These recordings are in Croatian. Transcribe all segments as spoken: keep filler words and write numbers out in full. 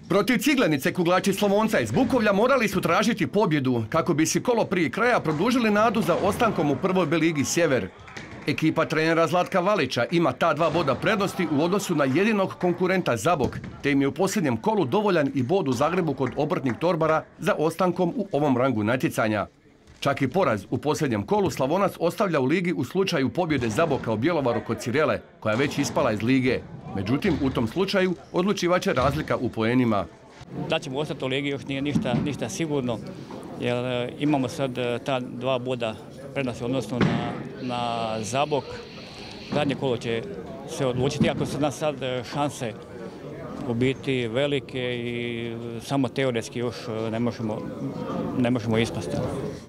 Protiv Ciglenice kuglači Slavonca iz Bukovlja morali su tražiti pobjedu kako bi si kolo prije kraja produžili nadu za ostankom u prvoj B ligi Sjever. Ekipa trenera Zlatka Valića ima ta dva boda prednosti u odnosu na jedinog konkurenta Zabok, te im je u posljednjem kolu dovoljan i bod u Zagrebu kod Obrtnik Torbara za ostankom u ovom rangu natjecanja. Čak i poraz u posljednjem kolu Slavonac ostavlja u ligi u slučaju pobjede Zaboka u Bjelovaru kod Cirele, koja je već ispala iz lige. Međutim, u tom slučaju odlučivaće razlika u poenima. Da ćemo ostati u ligi još nije ništa, ništa sigurno, jer imamo sad ta dva boda prednosti odnosno na, na Zabok. Zadnje kolo će se odlučiti, ako su nas sad šanse u biti velike i samo teoretski još ne možemo, ne možemo ispasti.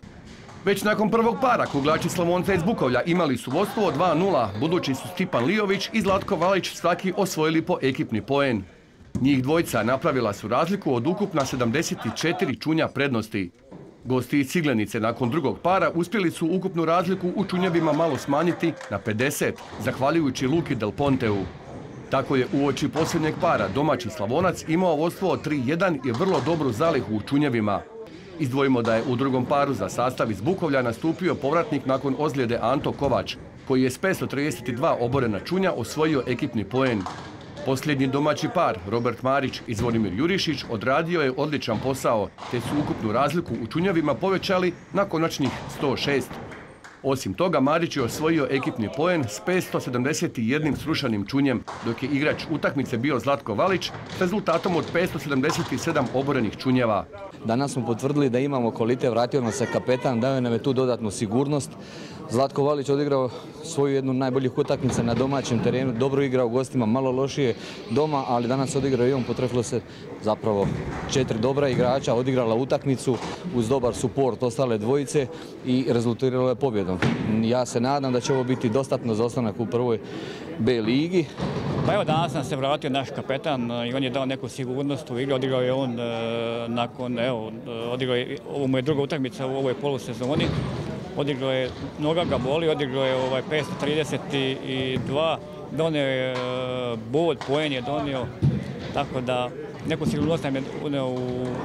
Već nakon prvog para kuglači Slavonca iz Bukovlja imali su vodstvo od dva nula, budući su Stipan Lijović i Zlatko Valić svaki osvojili po ekipni poen. Njih dvojica napravila su razliku od ukupna sedamdeset četiri čunja prednosti. Gosti iz Ciglenice nakon drugog para uspjeli su ukupnu razliku u čunjevima malo smanjiti na pedeset, zahvaljujući Luki Del Ponteu. Tako je uoči posljednjeg para domaći Slavonac imao vodstvo od tri jedan i vrlo dobru zalihu u čunjevima. Izdvojimo da je u drugom paru za sastav iz Bukovlja nastupio povratnik nakon ozljede Anto Kovač, koji je s petsto trideset dva oborena čunja osvojio ekipni poen. Posljednji domaći par, Robert Marić i Zvonimir Jurišić, odradio je odličan posao, te su ukupnu razliku u čunjevima povećali na konačnih sto šest. Osim toga, Marić je osvojio ekipni poen s petsto sedamdeset jedan srušanim čunjem, dok je igrač utakmice bio Zlatko Valić s rezultatom od petsto sedamdeset sedam oborenih čunjeva. Danas smo potvrdili da imamo kvalitet, vratio nam se kapetan, dao nam je tu dodatnu sigurnost. Zlatko Valić odigrao svoju jednu najboljih utakmica na domaćem terenu, dobro igrao u gostima, malo lošije doma, ali danas odigrao i on, potrefilo se zapravo četiri dobra igrača, odigrala utakmicu uz dobar suport ostale dvojice i rezultiralo je pobjedom. Ja se nadam da će ovo biti dostatno za ostanak u prvoj B ligi. Pa evo, danas nam se vratio naš kapetan i on je dao neku sigurnost u igri, odigrao je on e, nakon, evo, odigrao je, ovo mu je druga utakmica u ovoj polusezoni. Odigrao je, noga ga boli, odigrao je ovaj petsto trideset dva, donio je bod, poen je donio, tako da neku sigurnost nam je uneo u,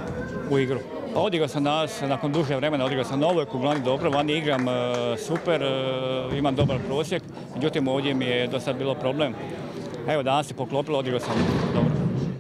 u igru. Pa odigrao sam danas, nakon duže vremena, odigrao sam na ovoj kuglani dobro, vani igram super, imam dobar prosjek, međutim ovdje mi je do sad bilo problem. Evo, danas se poklopilo, odigrao sam dobro.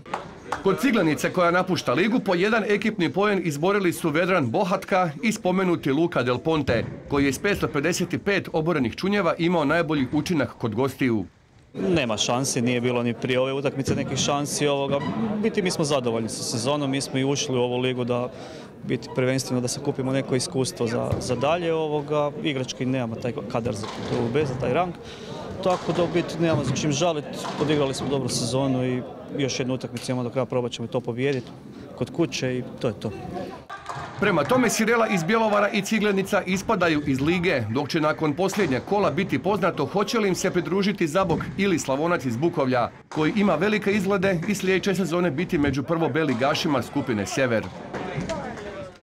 Kod Ciglenice, koja napušta ligu, po jedan ekipni poen izborili su Vedran Bohatka i spomenuti Luka Del Ponte, koji je s petsto pedeset pet oborenih čunjeva imao najbolji učinak kod gostiju. Nema šansi, nije bilo ni prije ove utakmice nekih šansi. Ovoga. Biti mi smo zadovoljni sa sezonom, mi smo i ušli u ovu ligu da biti prvenstveno da se kupimo neko iskustvo za, za dalje. Ovoga. Igrački nemamo taj kadar za B, za taj rang. Tako da u biti nemamo za čim žaliti, odigrali smo dobru sezonu i još jednu utakmicu imamo do kraja, probat ćemo to pobijediti kod kuće i to je to. Prema tome, Cirela iz Bjelovara i Ciglenica ispadaju iz lige, dok će nakon posljednjeg kola biti poznato hoće li im se pridružiti Zabok ili Slavonac iz Bukovlja, koji ima velike izglede i sljedeće sezone biti među prvo B ligašima skupine Sjever.